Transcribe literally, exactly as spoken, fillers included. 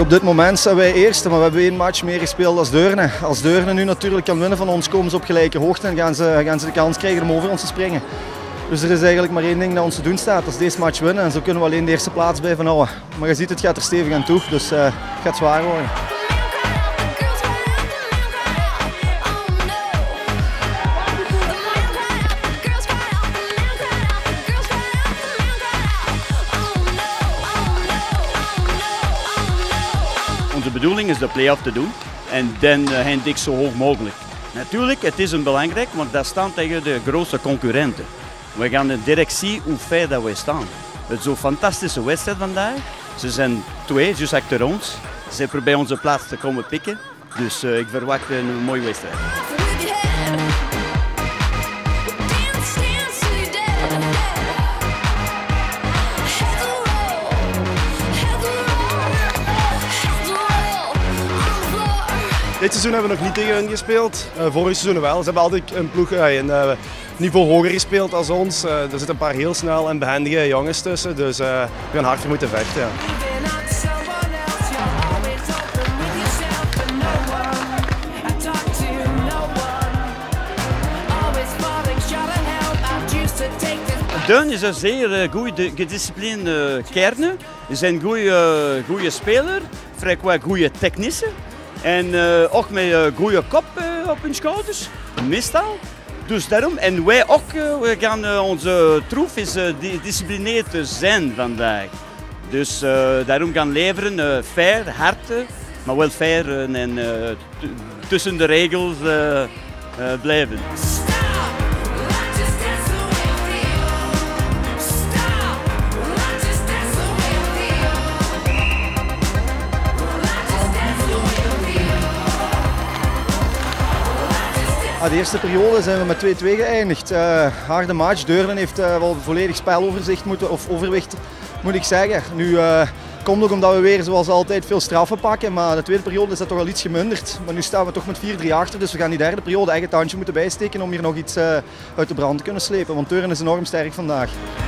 Op dit moment zijn wij eerste, maar we hebben één match meer gespeeld als Deurne. Als Deurne nu natuurlijk kan winnen van ons, komen ze op gelijke hoogte en gaan ze, gaan ze de kans krijgen om over ons te springen. Dus er is eigenlijk maar één ding dat ons te doen staat, dat is deze match winnen en zo kunnen we alleen de eerste plaats blijven houden. Maar je ziet, het gaat er stevig aan toe, dus uh, het gaat zwaar worden. Onze bedoeling is de play-off te doen en dan uh, eindig zo hoog mogelijk. Natuurlijk, het is een belangrijk, want daar staan tegen de grootste concurrenten. We gaan direct zien hoe ver dat wij staan. Het is zo'n fantastische wedstrijd vandaag. Ze zijn twee, juist achter ons. Ze proberen onze plaats te komen pikken. Dus uh, ik verwacht een mooie wedstrijd. Dit seizoen hebben we nog niet tegen hen gespeeld. Uh, vorig seizoen wel. Ze hebben altijd een ploeg uh, een uh, niveau hoger gespeeld als ons. Uh, er zitten een paar heel snel en behendige jongens tussen. Dus uh, we gaan hard voor moeten vechten. Ja. Deurne is een zeer uh, goed gedisciplineerde kern. Ze zijn goede uh, speler, vrij qua goede technicien. En uh, ook met een uh, goede kop uh, op hun schouders, meestal. Dus daarom, en wij ook, uh, we gaan, uh, onze troef is uh, gedisciplineerd zijn vandaag. Dus uh, daarom gaan leveren, uh, fair, hard, uh, maar wel fair uh, en uh, tussen de regels uh, uh, blijven. Ah, de eerste periode zijn we met twee-twee geëindigd. Uh, harde match. Deurne heeft uh, wel volledig speloverzicht moeten, of overwicht moet ik zeggen. Nu uh, komt ook omdat we weer zoals altijd veel straffen pakken, maar de tweede periode is dat toch al iets geminderd. Maar nu staan we toch met vier drie achter, dus we gaan die derde periode echt het tandje moeten bijsteken om hier nog iets uh, uit de brand te kunnen slepen. Want Deurne is enorm sterk vandaag.